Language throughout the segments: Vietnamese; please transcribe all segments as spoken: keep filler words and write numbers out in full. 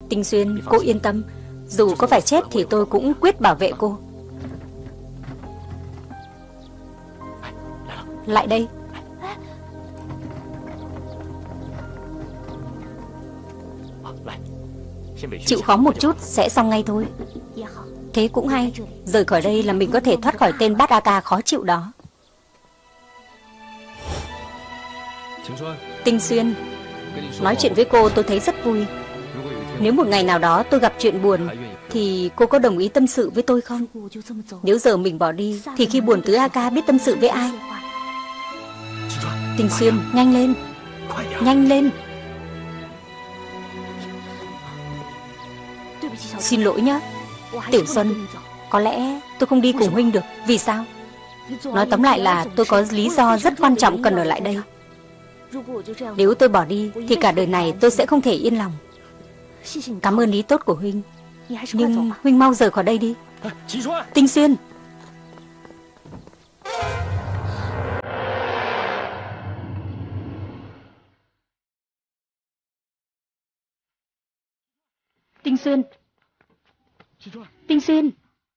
Tinh Xuyên, cô yên tâm. Dù có phải chết thì tôi cũng quyết bảo vệ cô. Lại đây. Chịu khó một chút sẽ xong ngay thôi. Thế cũng hay. Rời khỏi đây là mình có thể thoát khỏi tên Bát A Ca khó chịu đó. Tinh Xuyên, nói chuyện với cô tôi thấy rất vui. Nếu một ngày nào đó tôi gặp chuyện buồn thì cô có đồng ý tâm sự với tôi không? Nếu giờ mình bỏ đi thì khi buồn Tứ A Ca biết tâm sự với ai? Tinh Xuyên, nhanh lên. Nhanh lên. Xin lỗi nhé Tiểu Xuân, có lẽ tôi không đi cùng huynh được. Vì sao? Nói tóm lại là tôi có lý do rất quan trọng cần ở lại đây. Nếu tôi bỏ đi thì cả đời này tôi sẽ không thể yên lòng. Cảm ơn ý tốt của huynh, nhưng huynh mau rời khỏi đây đi. Tinh Xuyên. Tinh Xuyên. Tinh Xuyên.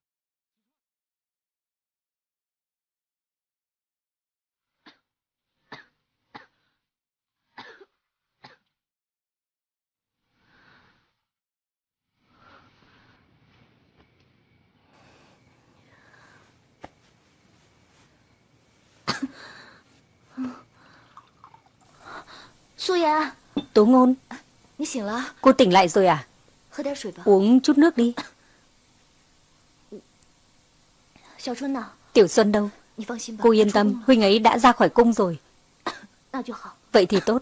Tố Ngôn, cô tỉnh lại rồi à? Uống chút nước đi. Tiểu Xuân đâu? Cô yên tâm, huynh ấy đã ra khỏi cung rồi. Vậy thì tốt.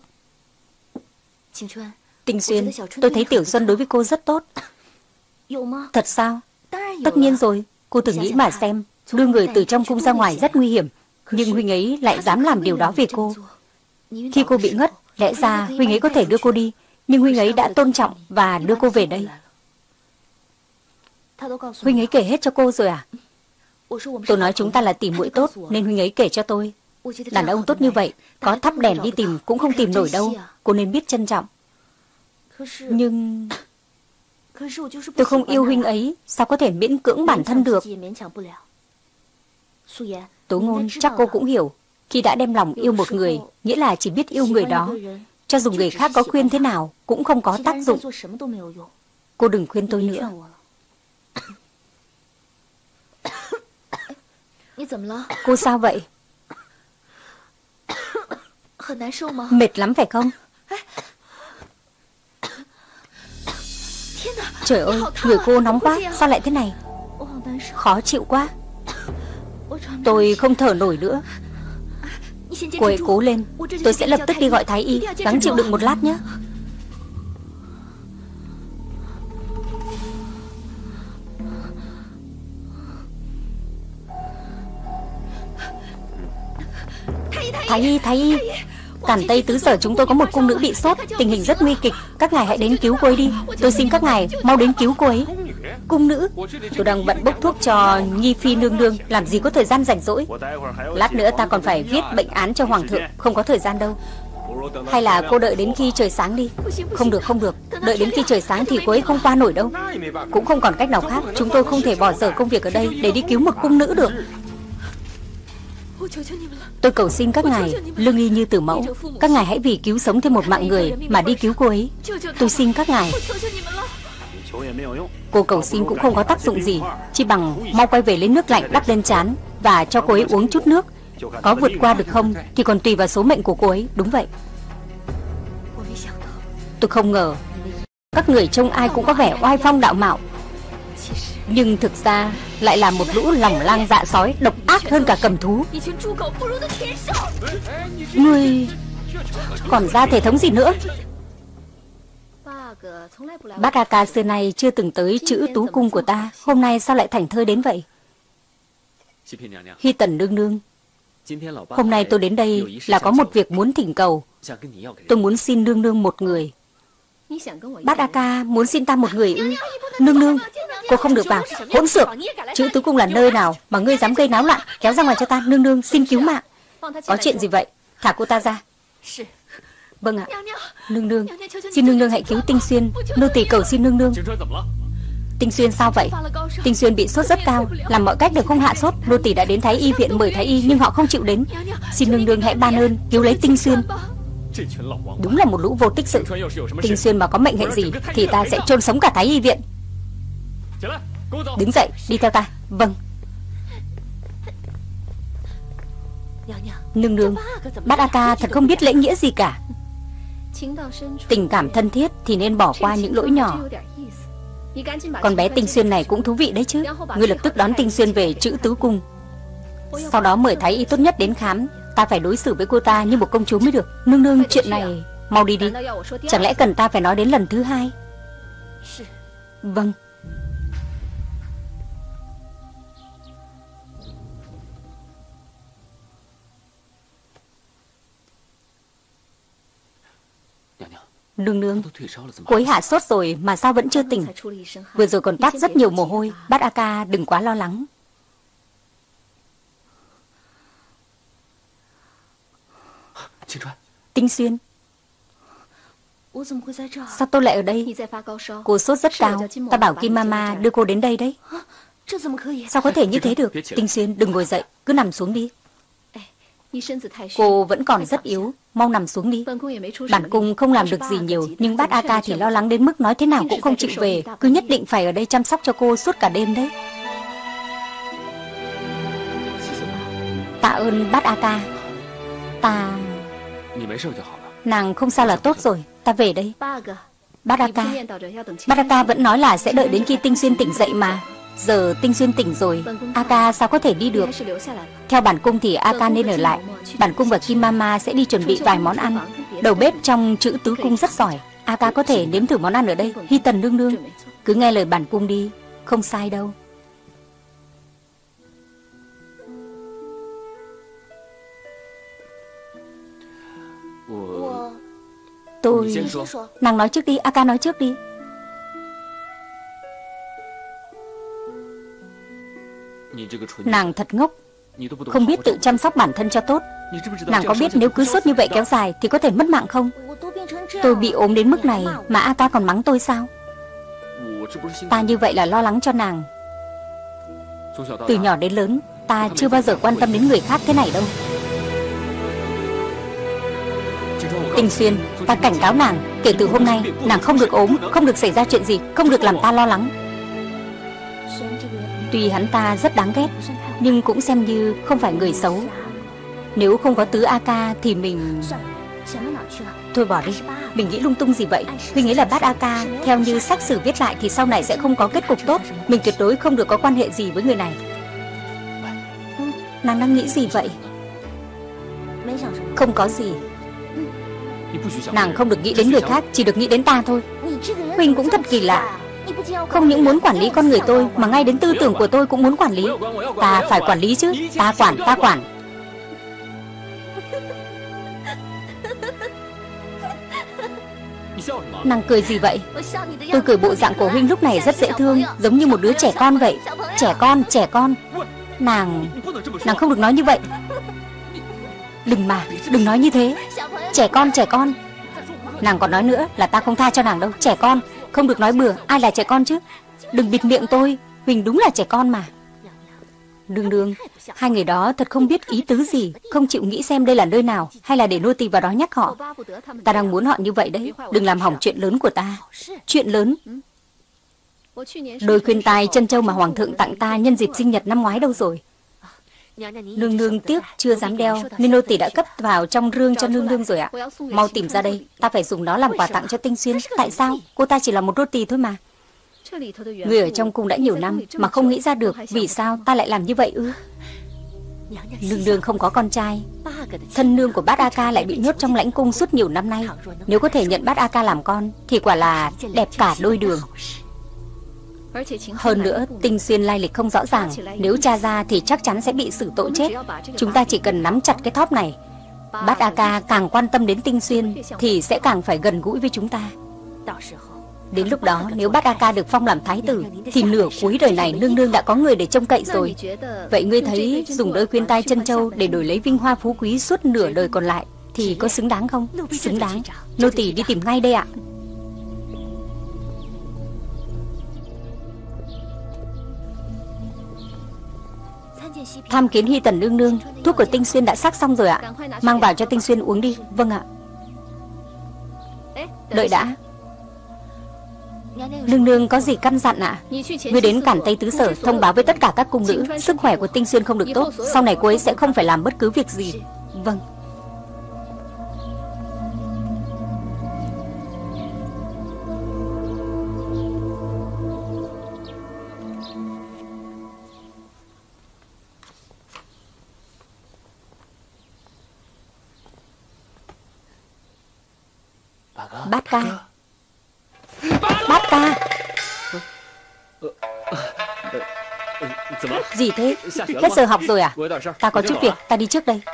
Tinh Xuyên, tôi thấy Tiểu Xuân đối với cô rất tốt. Thật sao? Tất nhiên rồi. Cô thử nghĩ mà xem, đưa người từ trong cung ra ngoài rất nguy hiểm, nhưng huynh ấy lại dám làm điều đó về cô. Khi cô bị ngất, lẽ ra huynh ấy có thể đưa cô đi, nhưng huynh ấy đã tôn trọng và đưa cô về đây. Huynh ấy kể hết cho cô rồi à? Tôi nói chúng ta là tỉ muội tốt nên huynh ấy kể cho tôi. Đàn ông tốt như vậy, có thắp đèn đi tìm cũng không tìm nổi đâu. Cô nên biết trân trọng. Nhưng tôi không yêu huynh ấy, sao có thể miễn cưỡng bản thân được? Tố Ngôn, chắc cô cũng hiểu, khi đã đem lòng yêu một người, nghĩa là chỉ biết yêu người đó. Cho dù người khác có khuyên thế nào cũng không có tác dụng. Cô đừng khuyên tôi nữa. Cô sao vậy? Mệt lắm phải không? Trời ơi, người cô nóng quá. Sao lại thế này? Khó chịu quá. Tôi không thở nổi nữa. Cô ấy cố lên. Tôi sẽ lập tức đi gọi thái y. Gắng chịu đựng một lát nhé. Thái y, thái y, Càn Tây tứ sở chúng tôi có một cung nữ bị sốt, tình hình rất nguy kịch. Các ngài hãy đến cứu cô ấy đi. Tôi xin các ngài mau đến cứu cô ấy. Cung nữ? Tôi đang bận bốc thuốc cho Nhi Phi nương nương, làm gì có thời gian rảnh rỗi. Lát nữa ta còn phải viết bệnh án cho hoàng thượng, không có thời gian đâu. Hay là cô đợi đến khi trời sáng đi. Không được, không được. Đợi đến khi trời sáng thì cô ấy không qua nổi đâu. Cũng không còn cách nào khác. Chúng tôi không thể bỏ dở công việc ở đây để đi cứu một cung nữ được. Tôi cầu xin các ngài, lương y như tử mẫu, các ngài hãy vì cứu sống thêm một mạng người mà đi cứu cô ấy. Tôi xin các ngài. Cô cầu xin cũng không có tác dụng gì, chỉ bằng mau quay về lấy nước lạnh đắp lên trán và cho cô ấy uống chút nước. Có vượt qua được không thì còn tùy vào số mệnh của cô ấy. Đúng vậy. Tôi không ngờ các người trông ai cũng có vẻ oai phong đạo mạo, nhưng thực ra lại là một lũ lòng lang dạ sói, độc ác hơn cả cầm thú. Ngươi còn ra thể thống gì nữa? Bát A Ca xưa nay chưa từng tới chữ tú cung của ta, hôm nay sao lại thảnh thơi đến vậy? Hy Tần nương nương, hôm nay tôi đến đây là có một việc muốn thỉnh cầu. Tôi muốn xin nương nương một người. Bát A Ca muốn xin ta một người ư? Nương nương, cô không được vào. Hỗn xược, chữ tứ cung là nơi nào mà ngươi dám gây náo loạn? Kéo ra ngoài cho ta. Nương nương xin cứu mạng. Có chuyện gì vậy? Thả cô ta ra. Vâng ạ. Nương nương, xin nương nương hãy cứu Tinh Xuyên. Nô tỳ cầu xin nương nương. Tinh Xuyên sao vậy? Tinh Xuyên bị sốt rất cao, làm mọi cách đều không hạ sốt. Nô tỳ đã đến Thái y viện mời Thái y nhưng họ không chịu đến. Xin nương nương hãy ban ơn cứu lấy Tinh Xuyên. Đúng là một lũ vô tích sự. Tinh Xuyên mà có mệnh hệ gì thì ta sẽ chôn sống cả Thái y viện. Đứng dậy, đi theo ta. Vâng. Nương nương, bát A Ca thật không biết lễ nghĩa gì cả. Tình cảm thân thiết thì nên bỏ qua những lỗi nhỏ. Con bé Tinh Xuyên này cũng thú vị đấy chứ. Ngươi lập tức đón Tinh Xuyên về Trữ Tứ Cung, sau đó mời Thái y tốt nhất đến khám. Ta phải đối xử với cô ta như một công chúa mới được. Nương nương, chuyện này mau đi đi. Chẳng lẽ cần ta phải nói đến lần thứ hai? Vâng. Nương nương, cô ấy hạ sốt rồi mà sao vẫn chưa tỉnh? Vừa rồi còn toát rất nhiều mồ hôi. Bát A Ca đừng quá lo lắng. Tinh Xuyên, sao tôi lại ở đây? Cô sốt rất cao. Ta bảo Kim Mama đưa cô đến đây đấy. Sao có thể như thế được? Tinh Xuyên, đừng ngồi dậy, cứ nằm xuống đi. Cô vẫn còn rất yếu, mau nằm xuống đi. Bản cung không làm được gì nhiều, nhưng bát A Ca thì lo lắng đến mức nói thế nào cũng không chịu về. Cứ nhất định phải ở đây chăm sóc cho cô suốt cả đêm đấy. Tạ ơn bát A Ca. Ta... Nàng không sao là tốt rồi. Ta về đây. Bát A Ca, Bát A Ca vẫn nói là sẽ đợi đến khi Tinh Xuyên tỉnh dậy mà. Giờ Tinh Xuyên tỉnh rồi, A Ca sao có thể đi được? Theo bản cung thì A Ca nên ở lại. Bản cung và Kim Mama sẽ đi chuẩn bị vài món ăn. Đầu bếp trong Trữ Tứ Cung rất giỏi. A Ca có thể nếm thử món ăn ở đây. Hy Tần nương nương, cứ nghe lời bản cung đi, không sai đâu. Tôi... Nàng nói trước đi, A Ca nói trước đi. Nàng thật ngốc, không biết tự chăm sóc bản thân cho tốt. Nàng có biết nếu cứ sốt như vậy kéo dài thì có thể mất mạng không? Tôi bị ốm đến mức này mà A Ca còn mắng tôi sao? Ta như vậy là lo lắng cho nàng. Từ nhỏ đến lớn, ta chưa bao giờ quan tâm đến người khác thế này đâu. Tinh Xuyên, ta cảnh cáo nàng, kể từ hôm nay nàng không được ốm, không được xảy ra chuyện gì, không được làm ta lo lắng. Tuy hắn ta rất đáng ghét, nhưng cũng xem như không phải người xấu. Nếu không có Tứ A Ca thì mình... Thôi bỏ đi, mình nghĩ lung tung gì vậy? Huynh ấy là bát A Ca, theo như sách sử viết lại thì sau này sẽ không có kết cục tốt. Mình tuyệt đối không được có quan hệ gì với người này. Nàng đang nghĩ gì vậy? Không có gì. Nàng không được nghĩ đến người khác, chỉ được nghĩ đến ta thôi. Huynh cũng thật kỳ lạ, không những muốn quản lý con người tôi mà ngay đến tư tưởng của tôi cũng muốn quản lý. Ta phải quản lý chứ. Ta quản, ta quản. Nàng cười gì vậy? Tôi cười bộ dạng của huynh lúc này rất dễ thương, giống như một đứa trẻ con vậy. Trẻ con, trẻ con. Nàng... Nàng không được nói như vậy. Đừng mà, đừng nói như thế. Trẻ con, trẻ con. Nàng còn nói nữa là ta không tha cho nàng đâu. Trẻ con, không được nói bừa. Ai là trẻ con chứ? Đừng bịt miệng tôi. Huỳnh đúng là trẻ con mà. Nương nương, hai người đó thật không biết ý tứ gì, không chịu nghĩ xem đây là nơi nào, hay là để nô tỳ vào đó nhắc họ. Ta đang muốn họ như vậy đấy. Đừng làm hỏng chuyện lớn của ta. Chuyện lớn? Đôi khuyên tai chân châu mà hoàng thượng tặng ta nhân dịp sinh nhật năm ngoái đâu rồi? Nương nương tiếc chưa dám đeo, nên nô tỳ đã cấp vào trong rương cho nương nương rồi ạ. Mau tìm ra đây, ta phải dùng nó làm quà tặng cho Tinh Xuyên. Tại sao? Cô ta chỉ là một nô tỳ thôi mà. Người ở trong cung đã nhiều năm mà không nghĩ ra được vì sao ta lại làm như vậy ư? Nương nương không có con trai, thân nương của bát A Ca lại bị nhốt trong lãnh cung suốt nhiều năm nay. Nếu có thể nhận bát A Ca làm con thì quả là đẹp cả đôi đường. Hơn nữa, Tinh Xuyên lai lịch không rõ ràng, nếu tra ra thì chắc chắn sẽ bị xử tội chết. Chúng ta chỉ cần nắm chặt cái thóp này. Bát A Ca càng quan tâm đến Tinh Xuyên thì sẽ càng phải gần gũi với chúng ta. Đến lúc đó, nếu bát A Ca được phong làm thái tử thì nửa cuối đời này nương nương đã có người để trông cậy rồi. Vậy ngươi thấy dùng đôi khuyên tai chân châu để đổi lấy vinh hoa phú quý suốt nửa đời còn lại thì có xứng đáng không? Xứng đáng. Nô tỳ đi tìm ngay đây ạ. Tham kiến Hy Tần nương nương, thuốc của Tinh Xuyên đã sắc xong rồi ạ. Mang vào cho Tinh Xuyên uống đi. Vâng ạ. Đợi đã. Nương nương có gì căn dặn ạ? Người đến Cản Tây Tứ Sở thông báo với tất cả các cung nữ sức khỏe của Tinh Xuyên không được tốt, sau này cô ấy sẽ không phải làm bất cứ việc gì. Vâng. Bát ca. Bát ca. Gì thế? Hết giờ học rồi à? Ta có chút việc, ta đi trước đây.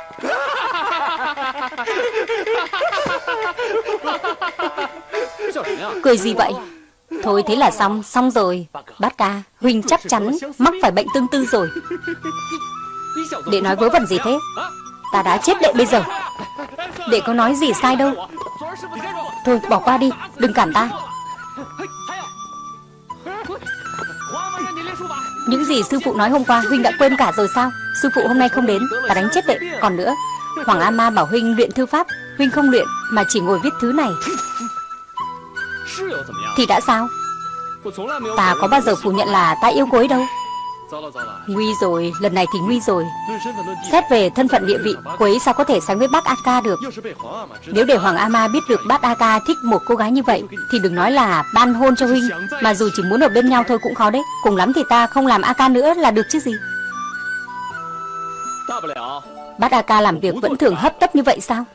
Cười gì vậy? Thôi thế là xong, xong rồi. Bát ca, huynh chắc chắn mắc phải bệnh tương tư rồi. Đệ nói vớ vẩn gì thế? Ta đã chết đệ bây giờ. Đệ có nói gì sai đâu. Thôi bỏ qua đi, đừng cản ta. Những gì sư phụ nói hôm qua huynh đã quên cả rồi sao? Sư phụ hôm nay không đến, ta đánh chết đệ. Còn nữa, Hoàng A Ma bảo huynh luyện thư pháp, huynh không luyện mà chỉ ngồi viết thứ này. Thì đã sao? Ta có bao giờ phủ nhận là ta yêu cô ấy đâu. Nguy rồi, lần này thì nguy rồi. Xét về thân phận địa vị, cô ấy sao có thể sánh với bác A Ca được. Nếu để Hoàng A Ma biết được bác A Ca thích một cô gái như vậy thì đừng nói là ban hôn cho huynh, mà dù chỉ muốn ở bên nhau thôi cũng khó đấy. Cùng lắm thì ta không làm A Ca nữa là được chứ gì. Bác A Ca làm việc vẫn thường hấp tấp như vậy sao?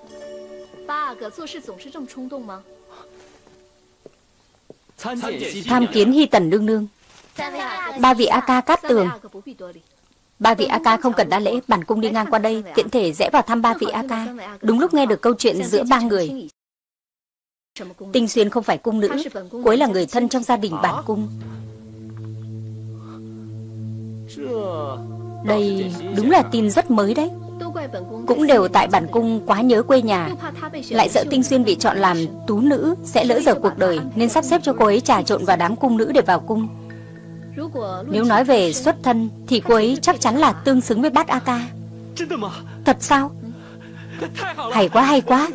Tham kiến Hy Tần nương nương. Ba vị A Ca cát tường. Ba vị A Ca không cần đa lễ, bản cung đi ngang qua đây tiện thể rẽ vào thăm ba vị A Ca. Đúng lúc nghe được câu chuyện giữa ba người. Tinh Xuyên không phải cung nữ, cô ấy là người thân trong gia đình bản cung. Đây đúng là tin rất mới đấy. Cũng đều tại bản cung quá nhớ quê nhà, lại sợ Tinh Xuyên bị chọn làm tú nữ sẽ lỡ dở cuộc đời, nên sắp xếp cho cô ấy trà trộn vào đám cung nữ để vào cung. Nếu nói về xuất thân thì cô ấy chắc chắn là tương xứng với bát A Ca. Thật sao? Hay quá, hay quá.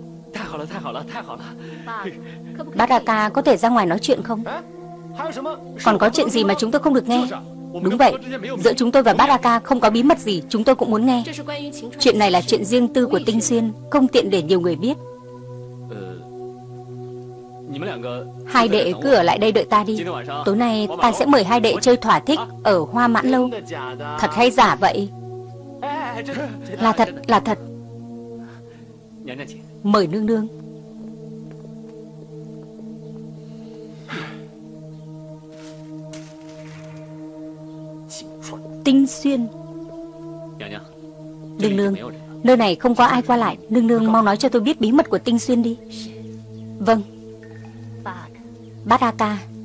Bát A Ca có thể ra ngoài nói chuyện không? Còn có chuyện gì mà chúng tôi không được nghe? Đúng vậy, giữa chúng tôi và bát A Ca không có bí mật gì, chúng tôi cũng muốn nghe. Chuyện này là chuyện riêng tư của Tinh Xuyên, không tiện để nhiều người biết. Hai đệ cứ ở lại đây đợi ta đi. Tối nay ta sẽ mời hai đệ chơi thỏa thích ở Hoa Mãn Lâu. Thật hay giả vậy? Là thật, là thật. Mời nương nương. Tinh Xuyên. Nương nương, nơi này không có ai qua lại. Nương nương mau nói cho tôi biết bí mật của Tinh Xuyên đi. Vâng. Bát A Ca,